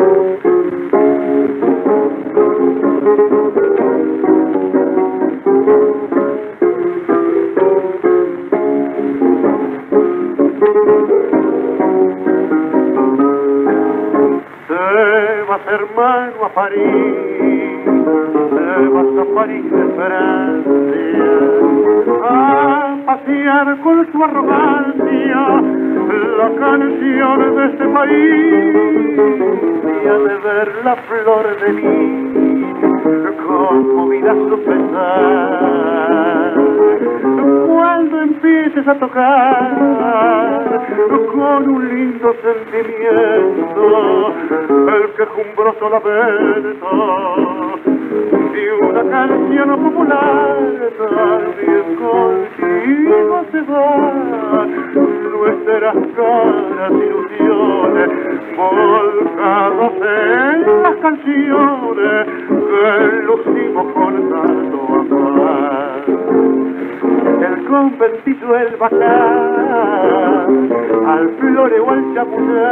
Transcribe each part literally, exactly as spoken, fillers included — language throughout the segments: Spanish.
Hermano, a París, te vas a París de Francia, a pasear con su arrogancia la canción de este país, y a de ver la flor de mí, conmovida su pesar. Cuando empieces a tocar con un lindo sentimiento el quejumbroso lamento de una canción popular, también contigo se va nuestras caras ilusiones volcadas en las canciones que lucimos con tanto amor. El conventillo, el bajar, al floreo, al chapuzar,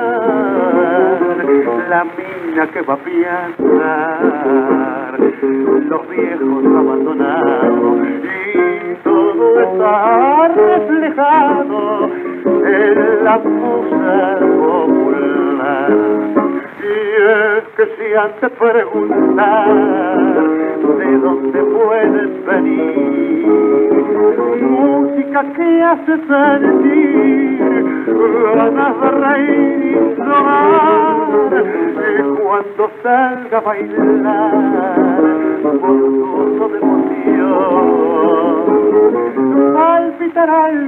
la mina que va a piantar, los viejos abandonados, y todo está reflejado en la musa popular. Y es que si antes preguntar de dónde puedes venir, música que hace sentir ganas de reír y llorar, y cuando salga a bailar gozoso de emoción palpitará el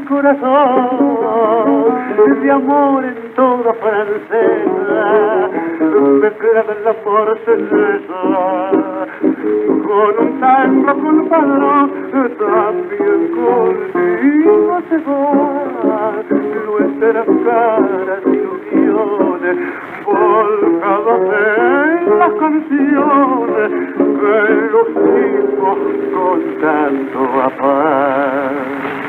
corazón de amor en toda francesa, declara el amor cerveza con un tango compadrón, también contigo se va nuestras caras ilusiones volcadas en las canciones que lucimos con tanto afán.